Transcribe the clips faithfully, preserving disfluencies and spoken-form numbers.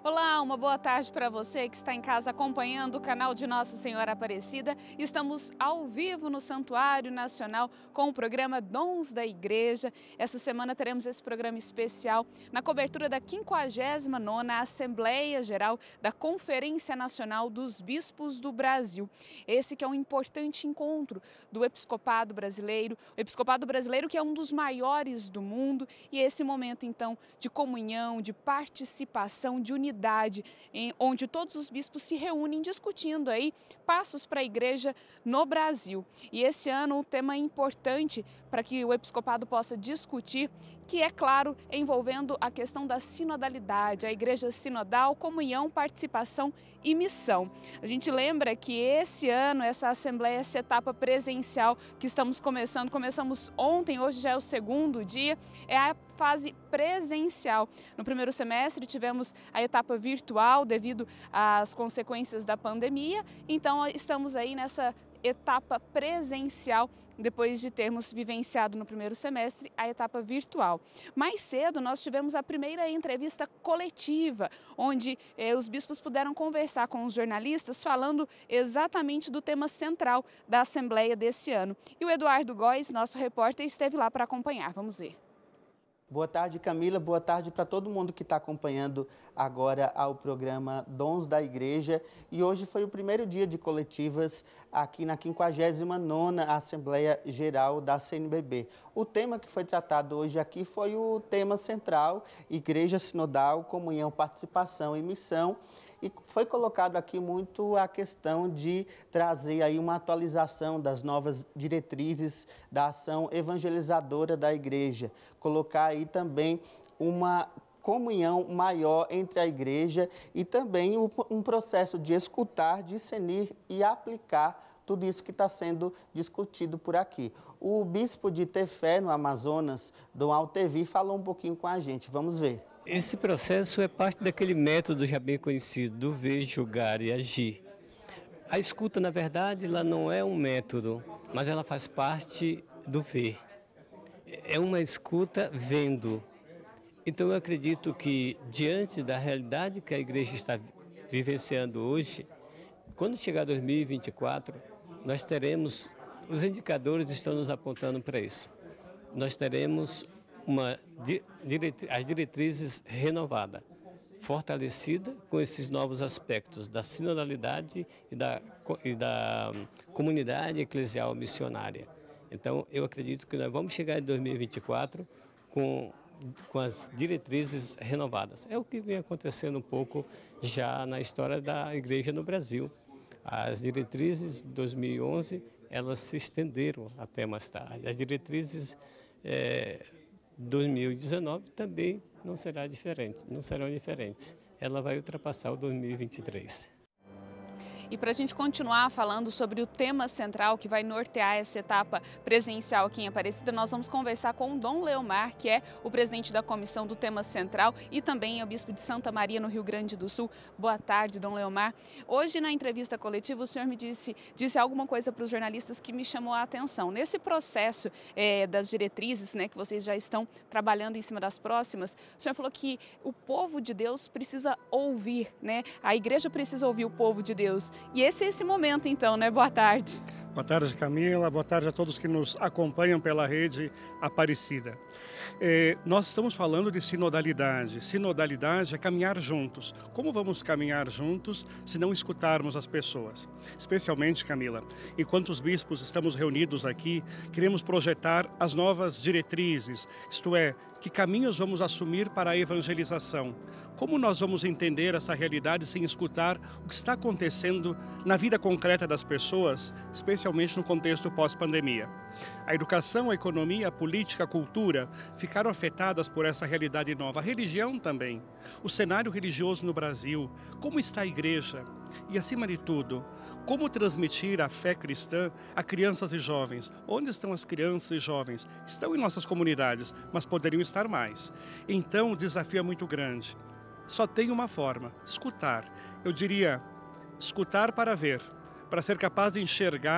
Olá, uma boa tarde para você que está em casa acompanhando o canal de Nossa Senhora Aparecida. Estamos ao vivo no Santuário Nacional com o programa Dons da Igreja. Essa semana teremos esse programa especial na cobertura da quinquagésima nona Assembleia Geral da Conferência Nacional dos Bispos do Brasil. Esse que é um importante encontro do Episcopado Brasileiro, o Episcopado Brasileiro que é um dos maiores do mundo, e esse momento então de comunhão, de participação, de unidade, em, onde todos os bispos se reúnem discutindo aí passos para a igreja no Brasil. E esse ano um tema importante para que o episcopado possa discutir, que é claro, envolvendo a questão da sinodalidade, a igreja sinodal, comunhão, participação e missão. A gente lembra que esse ano, essa assembleia, essa etapa presencial que estamos começando, começamos ontem, hoje já é o segundo dia, é a fase presencial. No primeiro semestre tivemos a etapa virtual devido às consequências da pandemia, então estamos aí nessa etapa presencial, depois de termos vivenciado no primeiro semestre a etapa virtual. Mais cedo nós tivemos a primeira entrevista coletiva, onde eh, os bispos puderam conversar com os jornalistas falando exatamente do tema central da Assembleia desse ano. E o Eduardo Góes, nosso repórter, esteve lá para acompanhar. Vamos ver. Boa tarde, Camila. Boa tarde para todo mundo que está acompanhando agora ao programa Dons da Igreja. E hoje foi o primeiro dia de coletivas aqui na quinquagésima nona Assembleia Geral da C N B B. O tema que foi tratado hoje aqui foi o tema central, Igreja Sinodal, Comunhão, Participação e Missão. E foi colocado aqui muito a questão de trazer aí uma atualização das novas diretrizes da ação evangelizadora da igreja. Colocar aí também uma comunhão maior entre a igreja e também um processo de escutar, discernir e aplicar tudo isso que está sendo discutido por aqui. O bispo de Tefé, no Amazonas, Dom Altevi, falou um pouquinho com a gente. Vamos ver. Esse processo é parte daquele método já bem conhecido do ver, julgar e agir. A escuta, na verdade, ela não é um método, mas ela faz parte do ver. É uma escuta vendo. Então eu acredito que, diante da realidade que a igreja está vivenciando hoje, quando chegar dois mil e vinte e quatro, nós teremos, os indicadores estão nos apontando para isso. Nós teremos uma, as diretrizes renovadas, fortalecida com esses novos aspectos da sinodalidade e da, e da comunidade eclesial missionária. Então, eu acredito que nós vamos chegar em dois mil e vinte e quatro com, com as diretrizes renovadas. É o que vem acontecendo um pouco já na história da igreja no Brasil. As diretrizes de dois mil e onze, elas se estenderam até mais tarde. As diretrizes é, dois mil e dezenove também não será diferente, não serão diferentes. Ela vai ultrapassar o dois mil e vinte e três. E para a gente continuar falando sobre o tema central que vai nortear essa etapa presencial aqui em Aparecida, nós vamos conversar com o Dom Leomar, que é o presidente da comissão do tema central e também é o bispo de Santa Maria, no Rio Grande do Sul. Boa tarde, Dom Leomar. Hoje, na entrevista coletiva, o senhor me disse, disse alguma coisa para os jornalistas que me chamou a atenção. Nesse processo é, das diretrizes, né, que vocês já estão trabalhando em cima das próximas, o senhor falou que o povo de Deus precisa ouvir, né? A igreja precisa ouvir o povo de Deus. E esse é esse momento, então, né? Boa tarde. Boa tarde, Camila. Boa tarde a todos que nos acompanham pela rede Aparecida. É, nós estamos falando de sinodalidade. Sinodalidade é caminhar juntos. Como vamos caminhar juntos se não escutarmos as pessoas? Especialmente, Camila, enquanto os bispos estamos reunidos aqui, queremos projetar as novas diretrizes, isto é, que caminhos vamos assumir para a evangelização. Como nós vamos entender essa realidade sem escutar o que está acontecendo na vida concreta das pessoas, especialmente no contexto pós-pandemia? A educação, a economia, a política, a cultura ficaram afetadas por essa realidade nova. A religião também. O cenário religioso no Brasil, como está a igreja? E, acima de tudo, como transmitir a fé cristã a crianças e jovens? Onde estão as crianças e jovens? Estão em nossas comunidades, mas poderiam estar mais. Então, o desafio é muito grande. Só tem uma forma, escutar. Eu diria, escutar para ver, para ser capaz de enxergar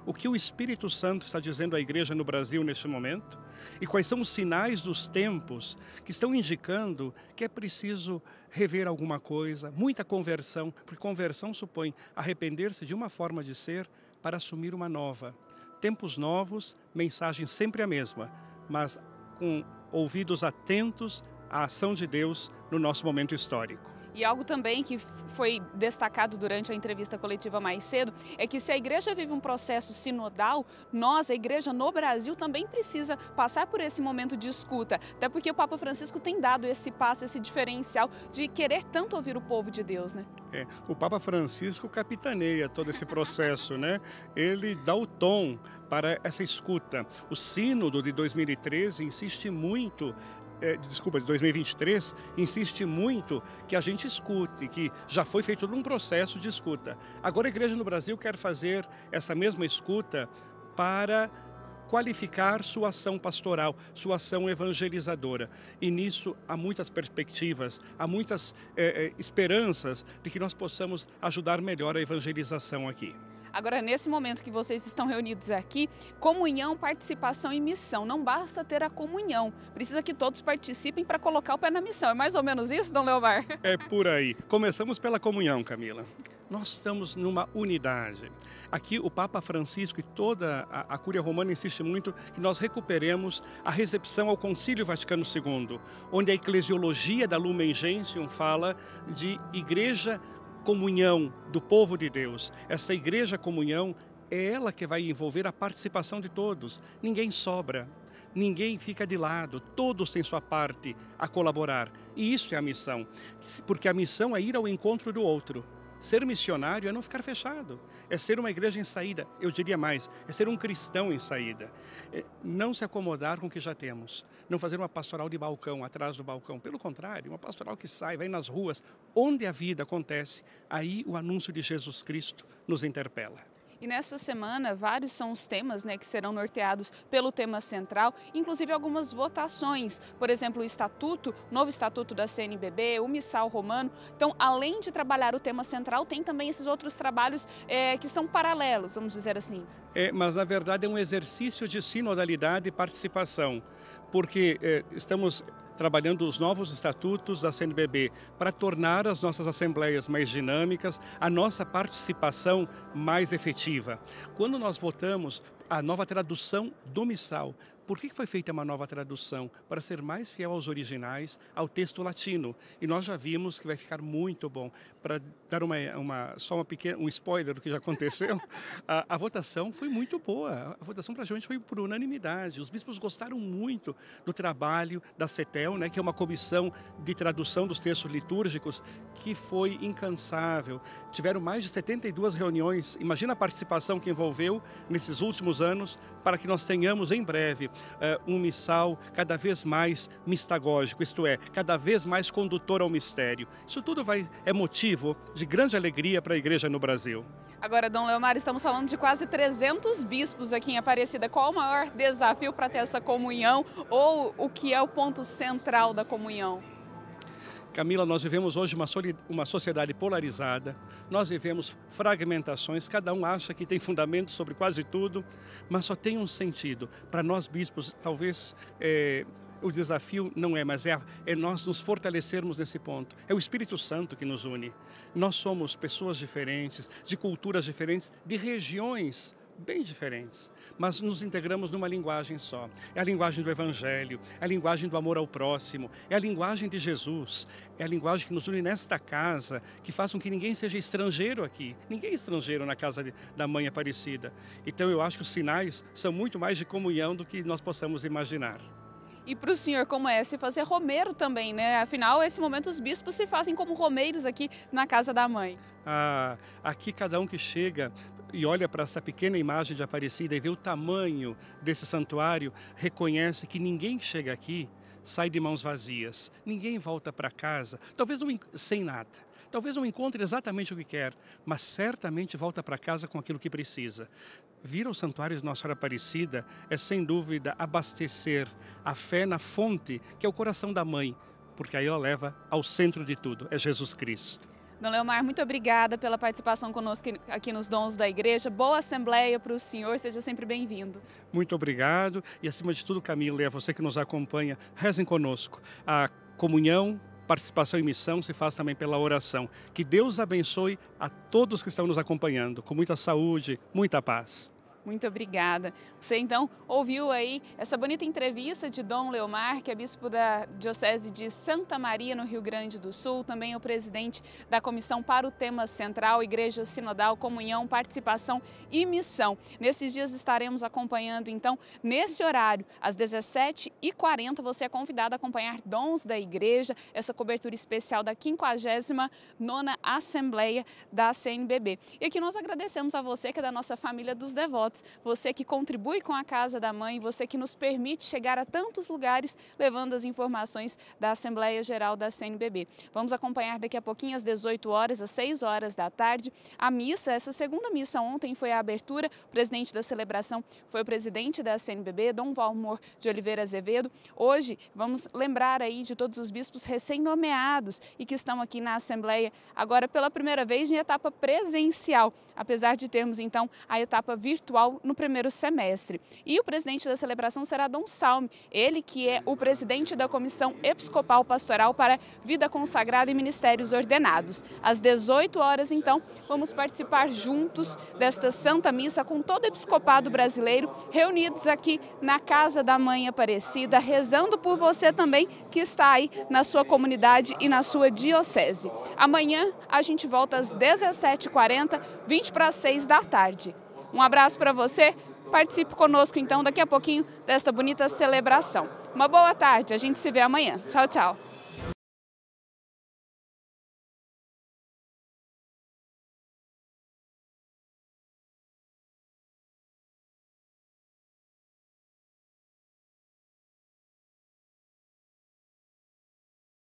o que o Espírito Santo está dizendo à igreja no Brasil neste momento e quais são os sinais dos tempos que estão indicando que é preciso rever alguma coisa, muita conversão, porque conversão supõe arrepender-se de uma forma de ser para assumir uma nova. Tempos novos, mensagem sempre a mesma, mas com ouvidos atentos à ação de Deus no nosso momento histórico. E algo também que foi destacado durante a entrevista coletiva mais cedo é que se a igreja vive um processo sinodal, nós, a igreja no Brasil, também precisa passar por esse momento de escuta. Até porque o Papa Francisco tem dado esse passo, esse diferencial de querer tanto ouvir o povo de Deus, né? É, o Papa Francisco capitaneia todo esse processo, né? Ele dá o tom para essa escuta. O sínodo de dois mil e treze insiste muito É, desculpa, de dois mil e vinte e três, insiste muito que a gente escute, que já foi feito todo um processo de escuta. Agora a igreja no Brasil quer fazer essa mesma escuta para qualificar sua ação pastoral, sua ação evangelizadora. E nisso há muitas perspectivas, há muitas é, é, esperanças de que nós possamos ajudar melhor a evangelização aqui. Agora, nesse momento que vocês estão reunidos aqui, comunhão, participação e missão. Não basta ter a comunhão, precisa que todos participem para colocar o pé na missão. É mais ou menos isso, Dom Leomar? É por aí. Começamos pela comunhão, Camila. Nós estamos numa unidade. Aqui o Papa Francisco e toda a, a Cúria Romana insiste muito que nós recuperemos a recepção ao Concílio Vaticano segundo, onde a eclesiologia da Lumen Gentium fala de igreja comunhão do povo de Deus. Essa igreja comunhão é ela que vai envolver a participação de todos. Ninguém sobra, ninguém fica de lado, todos têm sua parte a colaborar. E isso é a missão, porque a missão é ir ao encontro do outro. Ser missionário é não ficar fechado, é ser uma igreja em saída, eu diria mais, é ser um cristão em saída. É não se acomodar com o que já temos, não fazer uma pastoral de balcão, atrás do balcão. Pelo contrário, uma pastoral que sai, vai nas ruas, onde a vida acontece, aí o anúncio de Jesus Cristo nos interpela. E nessa semana, vários são os temas, né, que serão norteados pelo tema central, inclusive algumas votações, por exemplo, o estatuto, novo estatuto da C N B B, o missal romano. Então, além de trabalhar o tema central, tem também esses outros trabalhos é, que são paralelos, vamos dizer assim. É, mas, na verdade, é um exercício de sinodalidade e participação, porque é, estamos trabalhando os novos estatutos da C N B B para tornar as nossas assembleias mais dinâmicas, a nossa participação mais efetiva. Quando nós votamos a nova tradução do missal, por que foi feita uma nova tradução? Para ser mais fiel aos originais, ao texto latino. E nós já vimos que vai ficar muito bom. Para dar uma, uma, só uma pequena, um spoiler do que já aconteceu, a, a votação foi muito boa. A votação praticamente foi por unanimidade. Os bispos gostaram muito do trabalho da CETEL, né, que é uma comissão de tradução dos textos litúrgicos, que foi incansável. Tiveram mais de setenta e duas reuniões. Imagina a participação que envolveu nesses últimos anos para que nós tenhamos em breve uh, um missal cada vez mais mistagógico, isto é, cada vez mais condutor ao mistério. Isso tudo vai, é motivo de grande alegria para a igreja no Brasil. Agora, Dom Leomar, estamos falando de quase trezentos bispos aqui em Aparecida. Qual o maior desafio para ter essa comunhão ou o que é o ponto central da comunhão? Camila, nós vivemos hoje uma, uma sociedade polarizada, nós vivemos fragmentações, cada um acha que tem fundamento sobre quase tudo, mas só tem um sentido. Para nós bispos, talvez é, o desafio não é, mas é, é nós nos fortalecermos nesse ponto. É o Espírito Santo que nos une. Nós somos pessoas diferentes, de culturas diferentes, de regiões bem diferentes, mas nos integramos numa linguagem só. É a linguagem do Evangelho, é a linguagem do amor ao próximo, é a linguagem de Jesus, é a linguagem que nos une nesta casa, que faz com que ninguém seja estrangeiro aqui. Ninguém é estrangeiro na casa de, da Mãe Aparecida. Então eu acho que os sinais são muito mais de comunhão do que nós possamos imaginar. E para o senhor, como é se fazer romeiro também, né? Afinal, nesse momento, os bispos se fazem como romeiros aqui na casa da Mãe. Ah, aqui cada um que chega e olha para essa pequena imagem de Aparecida e vê o tamanho desse santuário, reconhece que ninguém que chega aqui sai de mãos vazias. Ninguém volta para casa, talvez não, sem nada. Talvez não encontre exatamente o que quer, mas certamente volta para casa com aquilo que precisa. Vir ao Santuário de Nossa Senhora Aparecida é, sem dúvida, abastecer a fé na fonte, que é o coração da Mãe, porque aí ela leva ao centro de tudo, é Jesus Cristo. Dom Leomar, muito obrigada pela participação conosco aqui nos Dons da Igreja. Boa Assembleia para o senhor, seja sempre bem-vindo. Muito obrigado e, acima de tudo, Camila, e a você que nos acompanha, rezem conosco. A comunhão, participação e missão se faz também pela oração. Que Deus abençoe a todos que estão nos acompanhando, com muita saúde, muita paz. Muito obrigada. Você então ouviu aí essa bonita entrevista de Dom Leomar, que é bispo da Diocese de Santa Maria, no Rio Grande do Sul, também o presidente da Comissão para o Tema Central, Igreja Sinodal, Comunhão, Participação e Missão. Nesses dias estaremos acompanhando então, nesse horário, às dezessete e quarenta, você é convidado a acompanhar Dons da Igreja, essa cobertura especial da quinquagésima nona Assembleia da C N B B. E aqui nós agradecemos a você que é da nossa família dos devotos, você que contribui com a Casa da Mãe, você que nos permite chegar a tantos lugares levando as informações da Assembleia Geral da C N B B. Vamos acompanhar daqui a pouquinho às dezoito horas, às seis horas da tarde, a missa. Essa segunda missa ontem foi a abertura, o presidente da celebração foi o presidente da C N B B, Dom Valmor de Oliveira Azevedo. Hoje vamos lembrar aí de todos os bispos recém-nomeados e que estão aqui na Assembleia agora pela primeira vez em etapa presencial, apesar de termos então a etapa virtual no primeiro semestre. E o presidente da celebração será Dom Salme, ele que é o presidente da Comissão Episcopal Pastoral para Vida Consagrada e Ministérios Ordenados. Às dezoito horas, então, vamos participar juntos desta Santa Missa com todo o episcopado brasileiro, reunidos aqui na Casa da Mãe Aparecida, rezando por você também que está aí na sua comunidade e na sua diocese. Amanhã a gente volta às dezessete e quarenta, vinte para as seis da tarde. Um abraço para você, participe conosco então daqui a pouquinho desta bonita celebração. Uma boa tarde, a gente se vê amanhã. Tchau, tchau.